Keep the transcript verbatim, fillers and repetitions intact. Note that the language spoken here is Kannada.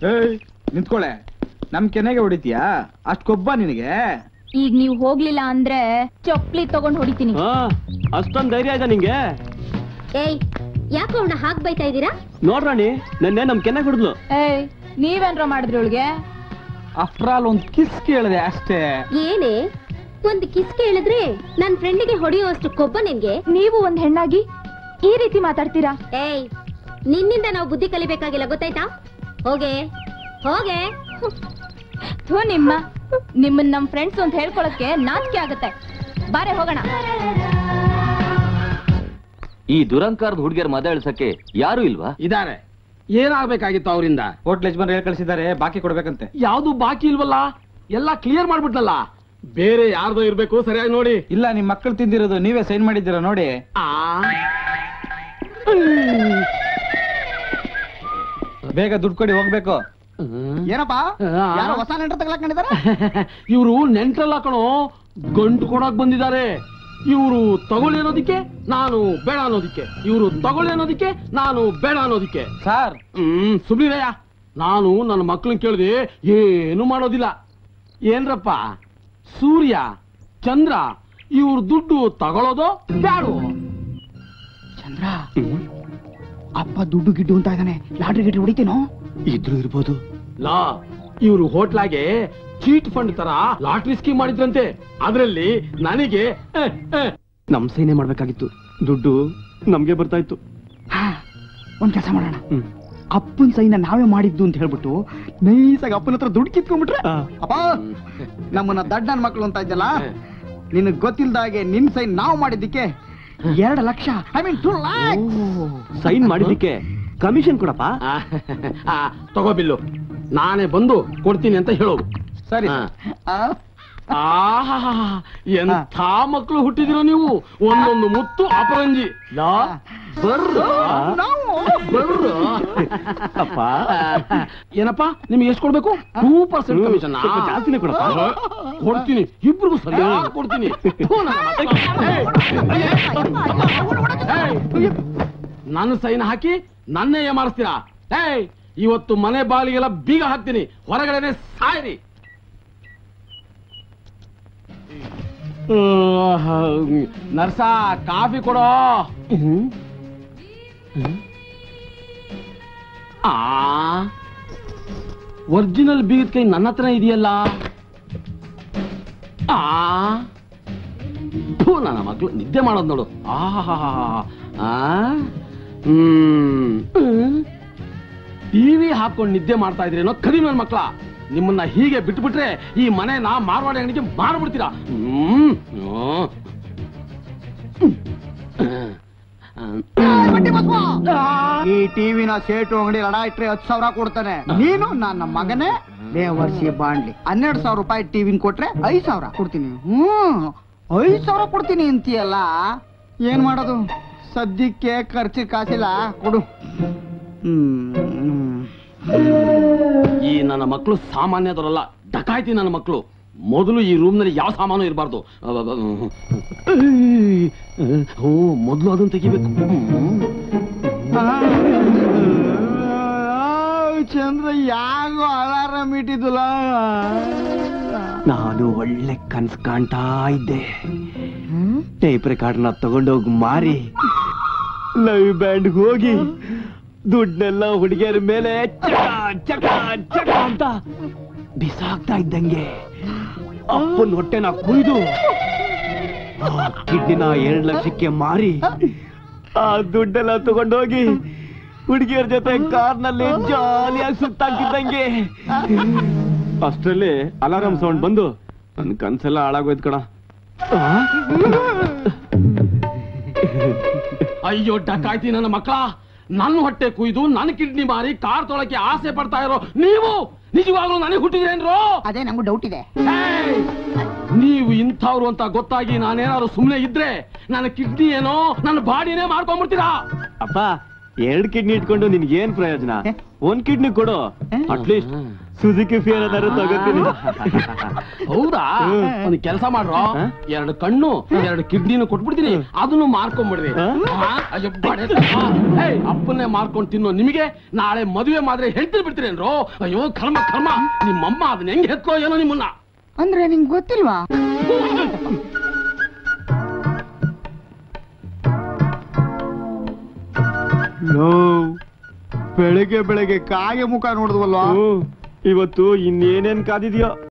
ನಿಂತ್ಕೊಳ್ಳೆ, ನಮ್ ಕೆನೆಗೆ ಹೊಡಿತೀಯಾ? ಅಷ್ಟ್ ಕೊಬ್ಬ ನಿನಗೆ? ಈಗ ನೀವು ಹೋಗ್ಲಿಲ್ಲ ಅಂದ್ರೆ ಚಪ್ಪಲಿ ತಗೊಂಡ್ ಹೊಡಿತೀನಿ. ಅಷ್ಟೊಂದ್ ಧೈರ್ಯ ಇದೆ ನಿಂಗೆ? ಏಯ್, ಯಾಕೋ ಅವನ ಹಾಕ್ ಬೈತಾ ಇದೀರಾ? ನೋಡ್ರಾಣಿ, ನೆನ್ನೆ ನಮ್ ಕೆನೆಗೆ ಹೊಡಿದ್ಲು. ಏಯ್, ನೀವೇನ್ರ ಮಾಡಿದ್ರಿ ಅವಳಿಗೆ? ಆಫ್ಟರ್ ಆಲ್ ಒಂದ್ ಕಿಸ್ ಕೇಳಿದೆ ಅಷ್ಟೇ. ಏನೇ ಒಂದ್ ಕಿಸ್ ಕೇಳಿದ್ರೆ ನನ್ ಫ್ರೆಂಡಿಗೆ ಹೊಡೆಯೋ ಅಷ್ಟು ಕೊಬ್ಬ ನಿನ್ಗೆ? ನೀವು ಒಂದ್ ಹೆಣ್ಣಾಗಿ ಈ ರೀತಿ ಮಾತಾಡ್ತೀರಾ? ಏಯ್, ನಿನ್ನಿಂದ ನಾವು ಬುದ್ಧಿ ಕಲಿಬೇಕಾಗಿಲ್ಲ, ಗೊತ್ತಾಯ್ತಾ? ಹೋಗೆ ಹೋಗೆ. ಥೂ, ನಿಮ್ಮ ನಿಮ್ಮನ್ ನಮ್ ಫ್ರೆಂಡ್ಸ್ ಅಂತ ಹೇಳ್ಕೊಳಕ್ಕೆ ನಾಚಿಕೆ ಆಗತ್ತೆ. ಬಾರೆ ಹೋಗೋಣ. ಈ ದುರಂಕಾರದ ಹುಡುಗಿಯರ್ ಮದ ಇಳಿಸಕ್ಕೆ ಯಾರು ಇಲ್ವಾ? ಇದಾರೆ. ಏನಾಗ್ಬೇಕಾಗಿತ್ತು ಅವರಿಂದ? ಹೋಟ್ಲ್ ಯಜಮಾನ್ ಹೇಳಿ ಕಳಿಸಿದ್ದಾರೆ, ಬಾಕಿ ಕೊಡ್ಬೇಕಂತೆ. ಯಾವ್ದು ಬಾಕಿ ಇಲ್ವಲ್ಲ, ಎಲ್ಲ ಕ್ಲಿಯರ್ ಮಾಡ್ಬಿಟ್ನಲ್ಲ. ಬೇರೆ ಯಾರ್ದೋ ಇರ್ಬೇಕು, ಸರಿಯಾಗಿ ನೋಡಿ. ಇಲ್ಲ, ನಿಮ್ ಮಕ್ಕಳು ತಿಂದಿರೋದು ನೀವೇ ಸೈನ್ ಮಾಡಿದ್ದೀರಾ ನೋಡಿ. ಬೇಗ ದುಡ್ಡು ಕೊಡಿ, ಹೋಗ್ಬೇಕು. ಏನಪ್ಪಾ, ಯಾರೋ ಹೊಸ ನೆಂಟ್ರ ತಗೊಳಕೊಂಡಿದ್ದಾರೆ? ಇವರು ನೆಂಟ್ರಲ್ಲ ಕಣೋ, ಗಂಟು ಕೊಡಕ್ ಬಂದಿದ್ದಾರೆ. ಇವರು ತಗೊಳ್ಳಿ ಅನ್ನೋದಿಕ್ಕೆ, ನಾನು ಬೇಡ ಅನ್ನೋದಿಕ್ಕೆ. ಇವರು ತಗೊಳ್ಳಿ ಅನ್ನೋದಿಕ್ಕೆ, ನಾನು ಬೇಡ ಅನ್ನೋದಿಕ್ಕೆ. ಸರ್, ಹ್ಮ್ ಸುಬ್ಲಿರಯ್ಯ, ನಾನು ನನ್ನ ಮಕ್ಕಳನ್ನ ಕೇಳಿದೆ, ಏನು ಮಾಡೋದಿಲ್ಲ. ಏನ್ರಪ್ಪ, ಸೂರ್ಯ ಚಂದ್ರ ಇವ್ರ ದುಡ್ಡು ತಗೊಳ್ಳೋದು ಬ್ಯಾಡು? ಚಂದ್ರ, ಅಪ್ಪ ದುಡ್ಡು ಗಿಡ್ಡು ಅಂತ ಇದ್ದಾನೆ, ಲಾಟ್ರಿ ಗಿಟ್ರಿ ಹೊಡಿತೀನೋ? ಇದ್ರು ಇರ್ಬೋದು. ಲಾ, ಇವರು ಹೋಟ್ಲಾಗೆ ಚೀಟ್ ಫಂಡ್ ತರ ಲಾಟ್ರಿ ಸ್ಕೀಮ್ ಮಾಡಿದ್ರಂತೆ. ಅದ್ರಲ್ಲಿ ನನಗೆ ನಮ್ ಸೈನೆ ಮಾಡ್ಬೇಕಾಗಿತ್ತು, ದುಡ್ಡು ನಮ್ಗೆ ಬರ್ತಾ ಇತ್ತು. ಒಂದ್ ಕೆಲಸ ಮಾಡೋಣ, ಅಪ್ಪನ್ ಸೈನ ನಾವೇ ಮಾಡಿದ್ದು ಅಂತ ಹೇಳ್ಬಿಟ್ಟು ನೈಸಾಗಿ ಅಪ್ಪನ ಹತ್ರ ದುಡ್ಡು ಕಿತ್ಕೊಂಡ್ಬಿಟ್ರೆ. ಅಪ್ಪ, ನಮ್ಮನ್ನ ದಡ್ಡನ್ ಮಕ್ಕಳು ಅಂತ ಇದ್ದಲ್ಲ, ನಿನಗ್ ಗೊತ್ತಿಲ್ದಾಗೆ ನಿನ್ ಸೈನ್ ನಾವು ಮಾಡಿದ್ದಕ್ಕೆ ಎರಡು lakh I mean two lakhs sign ಮಾಡಿದ್ದಕ್ಕೆ ಕಮಿಷನ್ ಕೊಡಪ್ಪ. ತಗೋ ಬಿಲ್ಲು, ನಾನೇ ಬಂದು ಕೊಡ್ತೀನಿ ಅಂತ ಹೇಳೋದು. ಸರಿ. ಆಹಾ, ಎಂಥ ಮಕ್ಕಳು ಹುಟ್ಟಿದಿರೋ ನೀವು, ಒಂದೊಂದು ಮುತ್ತು ಅಪರಂಜಿ. ಬರ್ರ ಬರ್ರ ಅಪ್ಪ. ಏನಪ್ಪ, ನಿಮ್ಗೆ ಎಷ್ಟು ಕೊಡ್ಬೇಕು? Two percent commission. ಜಾಸ್ತಿನೇ ಕೊಡಪ್ಪ. ಕೊಡ್ತೀನಿ, ಇಬ್ರಿಗೂ ಸರಿಯಾಗಿ ಕೊಡ್ತೀನಿ. ನನ್ನ ಸೈನ್ ಹಾಕಿ ನನ್ನೇ ಏಮಾರಿಸ್ತೀರಾ? ಏಯ್, ಇವತ್ತು ಮನೆ ಬಾಗಿಲಿಗೆಲ್ಲ ಬೀಗ ಹಾಕ್ತೀನಿ, ಹೊರಗಡೆನೆ ಸಾಯ್ರಿ. ನರ್ಸ, ಕಾಫಿ ಕೊಡೋ. ಆ ಒರಿಜಿನಲ್ ಬೀಗದ ಕೈ ನನ್ನ ಹತ್ರ ಇದೆಯಲ್ಲ. ಆ ನನ್ನ ಮಕ್ಕಳು ನಿದ್ದೆ ಮಾಡೋದು ನೋಡು. ಆಹಾ, ಹ್ಮ್ ಟಿವಿ ಹಾಕೊಂಡು ನಿದ್ದೆ ಮಾಡ್ತಾ ಇದ್ರೇನೋ ಕಡಿಮೆ ನನ್ನ ಮಕ್ಕಳ. ನಿಮ್ಮನ್ನ ಹೀಗೆ ಬಿಟ್ಬಿಟ್ರೆ ಈ ಮನೆನ ಮಾರ್ವಾಡಿ ಅಂಗಡಿಗೆ ಮಾರ್ಬಿಡ್ತೀರಾ. ಹ್ಮ್ ಈ ಟಿವಿನ ಸೇಟು ಅಂಗಡಿ ಲಡ ಇಟ್ರೆ ಹತ್ತು ಸಾವಿರ ಕೊಡ್ತಾನೆ. ನೀನು ನನ್ನ ಮಗನೇ ದೇವರ್ಸಿ ಬಾಂಡ್ಲಿ ಹನ್ನೆರಡು ಸಾವಿರ ರೂಪಾಯಿ ಟಿವಿನ ಕೊಟ್ರೆ ಐದ್ ಸಾವಿರ ಕೊಡ್ತೀನಿ. ಹ್ಮ್ ಐದ್ ಸಾವಿರ ಕೊಡ್ತೀನಿ ಅಂತೀಯಲ್ಲ, ಏನ್ ಮಾಡೋದು? ಸದ್ಯಕ್ಕೆ ಖರ್ಚಿಗೆ ಕಾಸಿಲ್ಲ, ಕೊಡು. ಹ್ಮ್ ಈ ನನ್ನ ಮಕ್ಕಳು ಸಾಮಾನ್ಯದವರಲ್ಲ, ಡಕಾಯ್ತಿ ನನ್ನ ಮಕ್ಕಳು. ಮೊದಲು ಈ ರೂಮ್ ನಲ್ಲಿ ಯಾವ ಸಾಮಾನು ಇರಬಾರ್ದು. ಓ, ಮೊದಲು ಅದನ್ನು ತೆಗಿಬೇಕು. ಚಂದ್ರ, ಯಾಗೋ ಅಲಾರಾಮ್ ಇಟ್ಟಿದ್ದುಲ್ಲ. ನಾನು ಒಳ್ಳೆ ಕನ್ಸ್ ಕಾಣ್ತಾ ಇದ್ದೆ. ಟೇಪ್ ರೆಕಾರ್ಡ್ನ ತಗೊಂಡೋಗಿ ಮಾರಿ ಲೈವ್ ಬ್ಯಾಂಡ್ ಹೋಗಿ ದುಡ್ಡೆಲ್ಲ ಹುಡುಗಿಯರ ಮೇಲೆ ಚಕ ಚಕ ಅಂತ ಬಿಸಾಕ್ತಾ ಇದ್ದಂಗೆ ಅಪ್ಪನ ಹೊಟ್ಟೆನ ಕುಯ್ದು ಆ ಕಿಡ್ನಿನ ಎರಡು ಲಕ್ಷಕ್ಕೆ ಮಾರಿ ಆ ದುಡ್ಡೆಲ್ಲ ತಗೊಂಡೋಗಿ ಹುಡುಗಿಯರ ಜೊತೆ ಕಾರ್ನಲ್ಲಿ ಜಾಲಿಯಾಗಿ ಸುತ್ತಾಕಿದ್ದಂಗೆ ಅಷ್ಟರಲ್ಲಿ ಅಲಾರಾಮ್ ಸೌಂಡ್ ಬಂದು ನನ್ ಕನ್ಸೆಲ್ಲ ಹಾಳಾಗೋಯ್ತು ಕಣ. ಅಯ್ಯೋ ಡಕಾಯ್ತಿ ನನ್ನ ಮಕ್ಕಳ, ನನ್ನ ಹೊಟ್ಟೆ ಕುಯ್ದು ನನ್ನ ಕಿಡ್ನಿ ಮಾರಿ ಕಾರ್ ತೊಳಕ್ಕೆ ಆಸೆ ಪಡ್ತಾ ಇರೋ ನೀವು ನಿಜವಾಗ್ಲೂ ನನಗೆ ಹುಟ್ಟಿದ್ರೇನ್ರೋ? ಅದೇ ನಮಗೂ ಡೌಟ್ ಇದೆ. ನೀವು ಇಂಥವ್ರು ಅಂತ ಗೊತ್ತಾಗಿ ನಾನೇನಾದ್ರು ಸುಮ್ಮನೆ ಇದ್ರೆ ನನ್ನ ಕಿಡ್ನಿ ಏನೋ ನನ್ನ ಬಾಡಿನೇ ಮಾಡ್ಕೊಂಡ್ಬಿಡ್ತೀರಾ. ಅಪ್ಪ, ಎರಡ್ ಕಿಡ್ನಿ ಇಟ್ಕೊಂಡು ನಿನ್ಗೆ ಏನ್ ಪ್ರಯೋಜನ? ಒಂದ್ ಕಿಡ್ನಿ ಕೊಡು, ಅಟ್ಲೀಸ್ಟ್ ಸುಜುಕಿ ಫಿಯರ್ ಏನಾದ್ರು ತಗೋತೀನಿ. ಹೌದಾ? ಒಂದ್ ಕೆಲಸ ಮಾಡ್ರೋ, ಎರಡು ಕಣ್ಣು ಎರಡು ಕಿಡ್ನಿನ ಕೊಟ್ಬಿಡ್ತೀನಿ, ಅದನ್ನು ಮಾರ್ಕೊಂಡ್ಬಿಡ್ರಿ. ಅಪ್ಪನ್ನೇ ಮಾರ್ಕೊಂಡ್ ತಿನ್ನೋ ನಿಮಗೆ ನಾಳೆ ಮದುವೆ ಮಾದ್ರೆ ಹೇಳ್ತೀನಿ ಬಿಡ್ತೀರೇನ್ರೋ? ಅಯ್ಯೋ ಕರ್ಮ ಕರ್ಮ, ನಿಮ್ಮಮ್ಮ ಅದನ್ನ ಹೆಂಗ್ ಹೆತ್ಲೋ ಏನೋ ನಿಮ್ಮನ್ನ. ಅಂದ್ರೆ ನಿಂಗೆ ಗೊತ್ತಿಲ್ವಾ? ಬೆಳಗ್ಗೆ ಬೆಳಗ್ಗೆ ಕಾಗೆ ಮುಖ ನೋಡಿದ್ವಲ್ವಾ? ಇವತ್ತು ಇನ್ನೇನೇನ್ ಕಾದಿದ್ಯೋ.